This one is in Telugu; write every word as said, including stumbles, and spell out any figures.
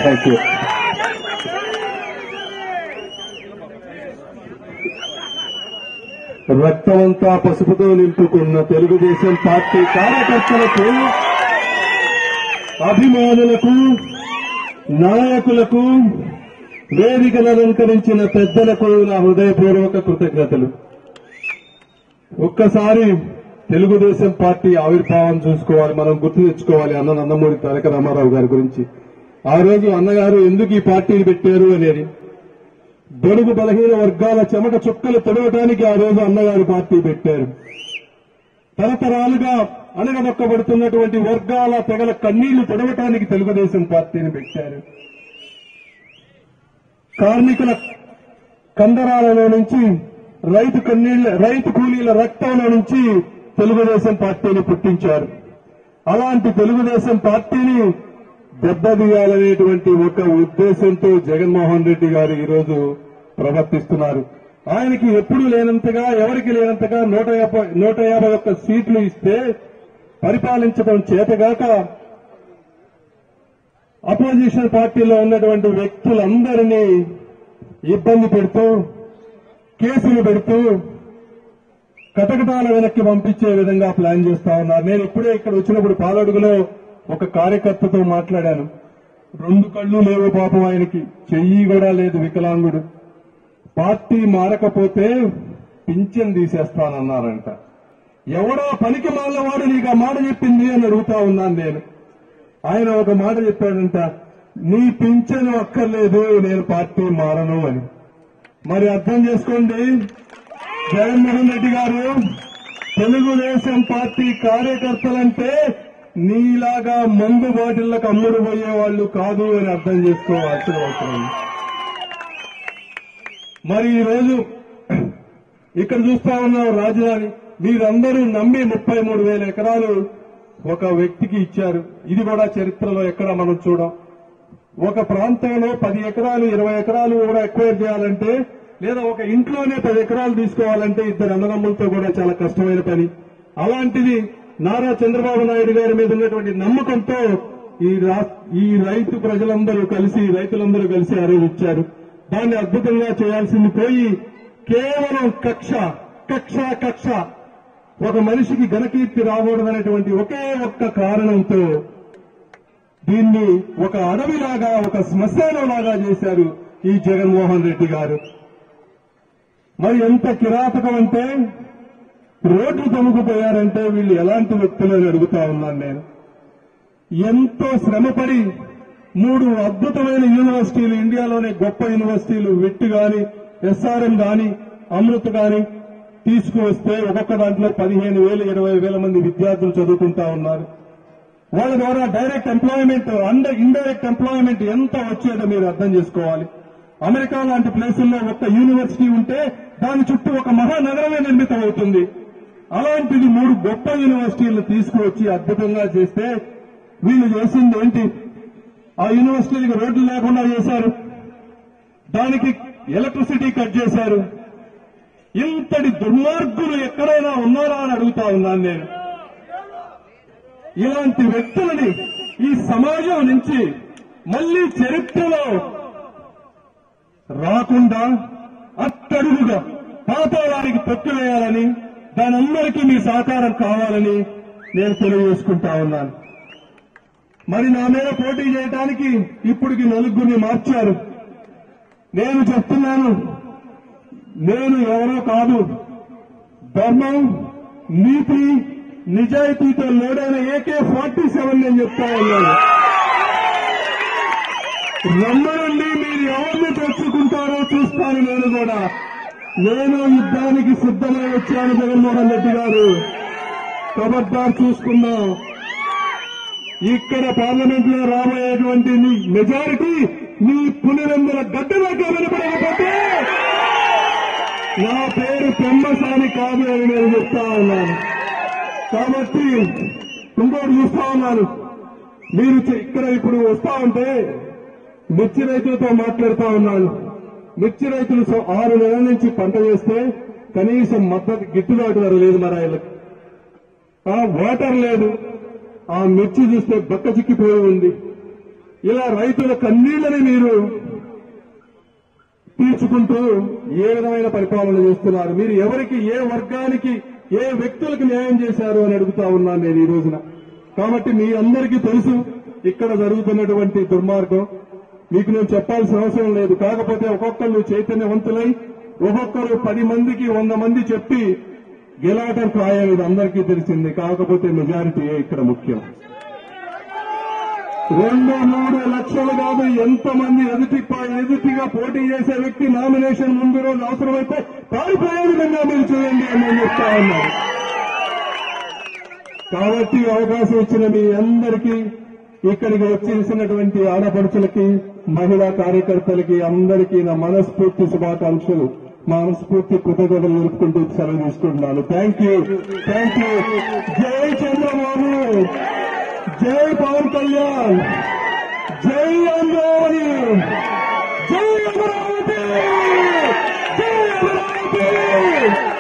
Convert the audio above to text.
Thank you. రక్తమంతా పసుపుతో నింపుకున్న తెలుగుదేశం పార్టీ కార్యకర్తలకు, అభిమానులకు, నాయకులకు, వేదికను అలంకరించిన పెద్దలకు నా హృదయపూర్వక కృతజ్ఞతలు. ఒక్కసారి తెలుగుదేశం పార్టీ ఆవిర్భావం చూసుకోవాలి, మనం గుర్తు తెచ్చుకోవాలి అన్న నందమూరి తారక రామారావు గారి గురించి. ఆ రోజు అన్నగారు ఎందుకు ఈ పార్టీని పెట్టారు అనేది, బడుగు బలహీన వర్గాల చెమట చుక్కలు తొడవటానికి ఆ రోజు అన్నగారు పార్టీ పెట్టారు. తరతరాలుగా అణగదొక్కబడుతున్నటువంటి వర్గాల తెగల కన్నీళ్లు తొడవటానికి తెలుగుదేశం పార్టీని పెట్టారు. కార్మికుల కందరాలలో నుంచి, రైతు కన్నీళ్ల రైతు కూలీల రక్తంలో నుంచి తెలుగుదేశం పార్టీని పుట్టించారు. అలాంటి తెలుగుదేశం పార్టీని దెబ్బతీయాలనేటువంటి ఒక ఉద్దేశంతో జగన్మోహన్ రెడ్డి గారు ఈరోజు ప్రవర్తిస్తున్నారు. ఆయనకి ఎప్పుడూ లేనంతగా, ఎవరికి లేనంతగా నూట యాభై నూట యాభై ఒక్క సీట్లు ఇస్తే పరిపాలించడం చేతగాక అపోజిషన్ పార్టీలో ఉన్నటువంటి వ్యక్తులందరినీ ఇబ్బంది పెడుతూ, కేసులు పెడుతూ, కటకటాల వెనక్కి పంపించే విధంగా ప్లాన్ చేస్తా ఉన్నారు. నేను ఇప్పుడే ఇక్కడ వచ్చినప్పుడు పాలడుగులో ఒక కార్యకర్తతో మాట్లాడాను. రెండు కళ్ళు లేవు పాపం ఆయనకి, చెయ్యి కూడా లేదు, వికలాంగుడు. పార్టీ మారకపోతే పింఛన్ తీసేస్తానన్నారంట. ఎవడో పనికి మాలవాడు నీకు ఆ మాట చెప్పింది అని అడుగుతా ఉన్నాను నేను. ఆయన ఒక మాట చెప్పాడంట, నీ పింఛను అక్కర్లేదు, నేను పార్టీ మారను అని. మరి అర్థం చేసుకోండి, జగన్మోహన్ రెడ్డి గారు తెలుగుదేశం పార్టీ కార్యకర్తలంటే నీలాగా మందు బాటిళ్లకు అమ్ముడు పోయే వాళ్ళు కాదు అని అర్థం చేసుకోవాల్సిన అవసరం. మరి ఈరోజు ఇక్కడ చూస్తా ఉన్నాం రాజధాని, మీరందరూ నమ్మి ముప్పై మూడు వేల ఎకరాలు ఒక వ్యక్తికి ఇచ్చారు. ఇది కూడా చరిత్రలో ఎక్కడ మనం చూడం. ఒక ప్రాంతంలో పది ఎకరాలు ఇరవై ఎకరాలు కూడా ఎక్వైర్ చేయాలంటే, లేదా ఒక ఇంట్లోనే పది ఎకరాలు తీసుకోవాలంటే ఇద్దరు అన్నదమ్ములతో కూడా చాలా కష్టమైన పని. అలాంటిది నారా చంద్రబాబు నాయుడు గారి మీద ఉన్నటువంటి నమ్మకంతో ఈ ఈ రైతు ప్రజలందరూ కలిసి, రైతులందరూ కలిసి ఆ రోజు ఇచ్చారు. దాన్ని అద్భుతంగా చేయాల్సింది పోయి కేవలం కక్ష కక్ష కక్ష ఒక మనిషికి ఘనకీర్తి రాకూడదనేటువంటి ఒకే ఒక్క కారణంతో దీన్ని ఒక అడవిలాగా, ఒక శ్మశానంలాగా చేశారు ఈ జగన్మోహన్ రెడ్డి గారు. మరి ఎంత కిరాతకం అంటే, రోడ్లు తొమ్ముకుపోయారంటే వీళ్ళు ఎలాంటి వ్యక్తులని అడుగుతా ఉన్నాను నేను. ఎంతో శ్రమపడి మూడు అద్భుతమైన యూనివర్సిటీలు, ఇండియాలోనే గొప్ప యూనివర్సిటీలు, విట్ గాని, ఎస్ఆర్ఎం గాని, అమృత్ గాని తీసుకువస్తే ఒక్కొక్క దాంట్లో పదిహేను వేలు ఇరవై వేల మంది విద్యార్థులు చదువుకుంటా ఉన్నారు. వాళ్ళ ద్వారా direct employment, and indirect employment ఎంత వచ్చేదో మీరు అర్థం చేసుకోవాలి. అమెరికా లాంటి ప్లేసుల్లో ఒక్క యూనివర్సిటీ ఉంటే దాని చుట్టూ ఒక మహానగరమే నిర్మితం అవుతుంది. అలాంటిది మూడు గొప్ప యూనివర్సిటీలను తీసుకువచ్చి అద్భుతంగా చేస్తే వీళ్ళు చేసింది ఏంటి? ఆ యూనివర్సిటీలకు రోడ్లు లేకుండా చేశారు, దానికి ఎలక్ట్రిసిటీ కట్ చేశారు. ఇంతటి దుర్మార్గులు ఎక్కడైనా ఉన్నారా అని అడుగుతా ఉన్నాను నేను. ఇలాంటి వ్యక్తులని ఈ సమాజం నుంచి మళ్లీ చరిత్రలో రాకుండా అట్టడుగుగా పాతాళానికి తొక్కివేయాలని, దానందరికీ మీ సహకారం కావాలని నేను తెలియజేసుకుంటా ఉన్నాను. మరి నా మీద పోటీ చేయడానికి ఇప్పటికి నలుగురిని మార్చారు. నేను చెప్తున్నాను, నేను ఎవరో కాదు, ధర్మం, నీతి, నిజాయితీతో లోడైన ఏకే ఫార్టీ సెవెన్ నేను చెప్తా ఉన్నాను. రమ్మనండి, మీరు ఎవరిని తెచ్చుకుంటారో చూస్తాను. నేను కూడా నేను యుద్ధానికి సిద్ధమై వచ్చాను. జగన్మోహన్ రెడ్డి గారు ఖబర్దార్ చూసుకుందాం. ఇక్కడ పార్లమెంట్ లో రాబోయేటువంటి మెజారిటీ మీ పులివెందుల గడ్డ దాకా వినపడకపోతే నా పేరు పెమ్మసాని కాదు అని నేను చెప్తా ఉన్నాను. కాబట్టి ఇంకోటి చూస్తా ఉన్నాను, మీరు ఇక్కడ ఇప్పుడు వస్తా ఉంటే మిర్చి రైతులతో మాట్లాడుతా ఉన్నాను. మిర్చి రైతులు ఆరు నెలల నుంచి పంట చేస్తే కనీసం మద్దతు గిట్టుబాటు ధర లేదు, మరి ఆయనకు ఆ వాటర్ లేదు. ఆ మిర్చి చూస్తే బక్క చిక్కిపోయి ఉంది. ఇలా రైతుల కన్నీళ్లని మీరు తీర్చుకుంటూ ఏ విధమైన పరిపాలన చేస్తున్నారు? మీరు ఎవరికి, ఏ వర్గానికి, ఏ వ్యక్తులకు న్యాయం చేశారు అని అడుగుతా ఉన్నాను నేను ఈ రోజున. కాబట్టి మీ అందరికీ తెలుసు ఇక్కడ జరుగుతున్నటువంటి దుర్మార్గం. మీకు నేను చెప్పాల్సిన అవసరం లేదు. కాకపోతే ఒక్కొక్కరు చైతన్యవంతులై ఒక్కొక్కరు పది మందికి వంద మంది చెప్పి గెలవటం ఖాయం, ఇది అందరికీ తెలిసింది. కాకపోతే మెజారిటీయే ఇక్కడ ముఖ్యం. రెండు మూడు లక్షలు కాదు, ఎంతమంది ఎదుటి ఎదుటిగా పోటీ చేసే వ్యక్తి నామినేషన్ ముందు రోజు అవసరమైతే పారిపోయే విధంగా మీరు చేయండి అని నేను చెప్తా ఉన్నాను. కాబట్టి అవకాశం ఇచ్చిన మీ అందరికీ, ఇక్కడికి వచ్చేసినటువంటి ఆడపడుచులకి, మహిళా కార్యకర్తలకి అందరికీ నా మనస్ఫూర్తి శుభాకాంక్షలు, మనస్ఫూర్తి కృతజ్ఞతలు నిలుపుకుంటూ సెలవు తీసుకుంటున్నాను. Thank you, thank you. జై చంద్రబాబు, జై పవన్ కళ్యాణ్, జై అమరావతి, జై అమరావతి, జై అమరావతి.